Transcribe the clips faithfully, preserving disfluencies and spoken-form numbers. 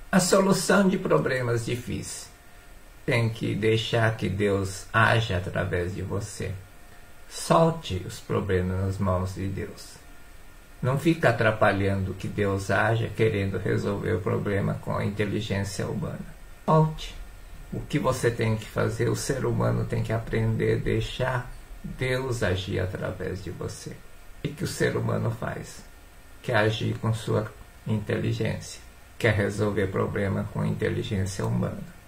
A solução de problemas difíceis tem que deixar que Deus haja através de você. Solte os problemas nas mãos de Deus. Não fica atrapalhando que Deus haja, querendo resolver o problema com a inteligência humana. Solte. O que você tem que fazer, o ser humano tem que aprender a deixar Deus agir através de você. O que o ser humano faz? Quer agir com sua inteligência. Quer resolver problema com inteligência humana.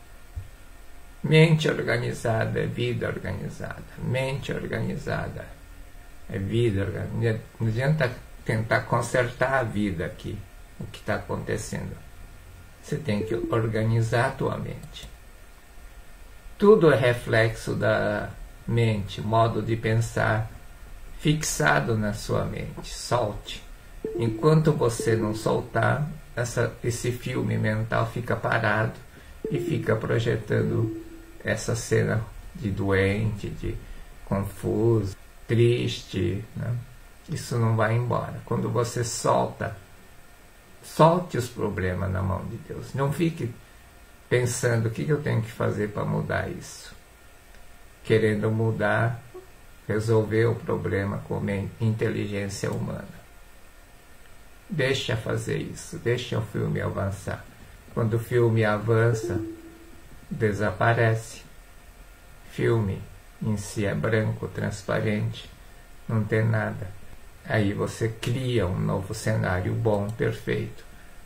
Mente organizada é vida organizada. Mente organizada é vida organizada. Não adianta tentar consertar a vida aqui, o que está acontecendo. Você tem que organizar a tua mente. Tudo é reflexo da mente, modo de pensar fixado na sua mente. Solte. Enquanto você não soltar, essa, esse filme mental fica parado e fica projetando essa cena de doente, de confuso, triste, né? Isso não vai embora. Quando você solta, solte os problemas na mão de Deus. Não fique pensando o que eu tenho que fazer para mudar isso. Querendo mudar, resolver o problema com inteligência humana. Deixa fazer isso, deixa o filme avançar. Quando o filme avança, desaparece. Filme em si é branco, transparente, não tem nada. Aí você cria um novo cenário bom, perfeito.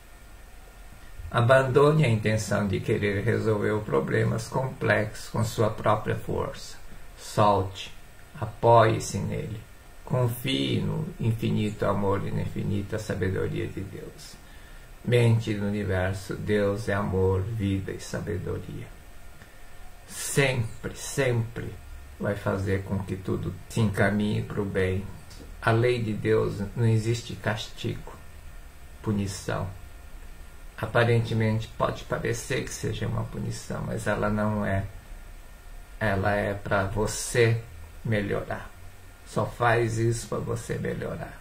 Abandone a intenção de querer resolver problemas complexos com sua própria força. Solte, apoie-se nele. Confie no infinito amor e na infinita sabedoria de Deus. Mente do universo, Deus é amor, vida e sabedoria. Sempre, sempre vai fazer com que tudo se encaminhe para o bem. A lei de Deus não existe castigo, punição. Aparentemente pode parecer que seja uma punição, mas ela não é. Ela é para você melhorar. Só faz isso para você melhorar.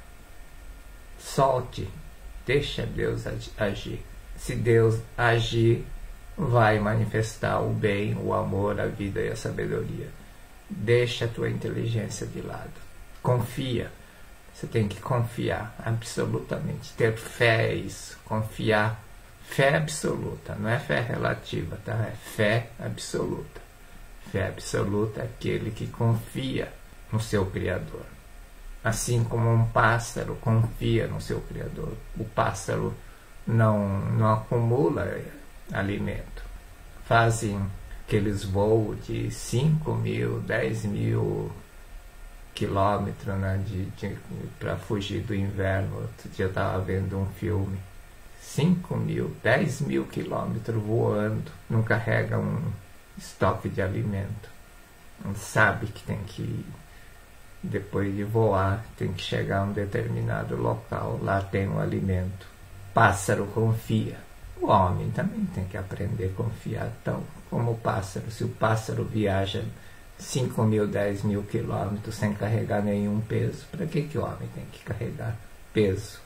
Solte, deixa Deus agir. Se Deus agir, vai manifestar o bem, o amor, a vida e a sabedoria. Deixa a tua inteligência de lado. Confia. Você tem que confiar absolutamente. Ter fé é isso. Confiar. Fé absoluta. Não é fé relativa, tá? É fé absoluta. Fé absoluta é aquele que confia no seu Criador. Assim como um pássaro confia no seu Criador. O pássaro não, não acumula alimento. Fazem aqueles voos de cinco mil, dez mil quilômetros, né, de, de, para fugir do inverno. Outro dia eu estava vendo um filme. cinco mil, dez mil quilômetros voando. Não carrega um estoque de alimento. Não sabe que tem que, depois de voar, tem que chegar a um determinado local. Lá tem um alimento. Pássaro confia. O homem também tem que aprender a confiar. Então, como o pássaro, se o pássaro viaja cinco mil, dez mil quilômetros sem carregar nenhum peso, para que, que o homem tem que carregar peso?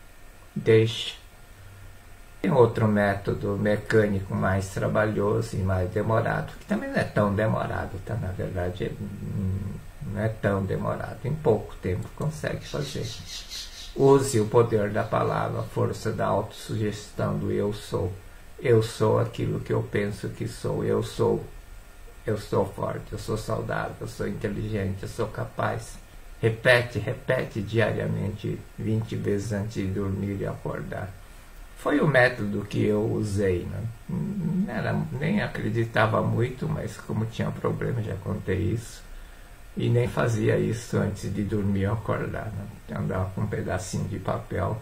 Deixa. Tem outro método mecânico mais trabalhoso e mais demorado, que também não é tão demorado, tá? Na verdade, não é tão demorado. Em pouco tempo consegue fazer. Use o poder da palavra, a força da autossugestão do eu sou. Eu sou aquilo que eu penso que sou. Eu sou. Eu sou forte, eu sou saudável, eu sou inteligente, eu sou capaz. Repete, repete diariamente, vinte vezes antes de dormir e acordar. Foi o método que eu usei, né? Não era, nem acreditava muito, mas como tinha problema, já contei isso. E nem fazia isso antes de dormir e acordar, né? Andava com um pedacinho de papel.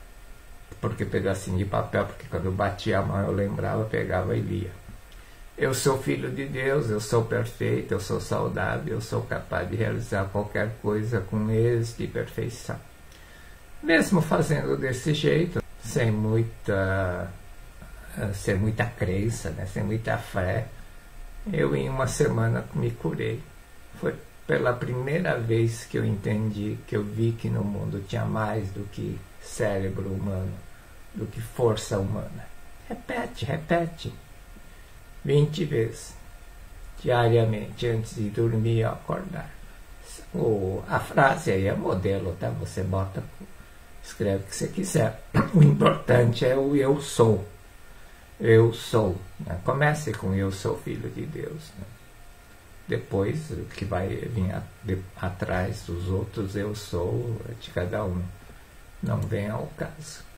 Por que pedacinho de papel? Porque quando eu batia a mão eu lembrava, pegava e lia. Eu sou filho de Deus, eu sou perfeito, eu sou saudável, eu sou capaz de realizar qualquer coisa com êxito e perfeição. Mesmo fazendo desse jeito, sem muita, sem muita crença, né? Sem muita fé, eu em uma semana me curei. Foi pela primeira vez que eu entendi, que eu vi que no mundo tinha mais do que cérebro humano, do que força humana. Repete, repete. vinte vezes. Diariamente, antes de dormir ou acordar. O, a frase aí é modelo, tá? Você bota, escreve o que você quiser. O importante é o eu sou. Eu sou. Né? Comece com eu sou filho de Deus. Né? Depois, o que vai vir a, de, atrás dos outros, eu sou de cada um. Não vem ao caso.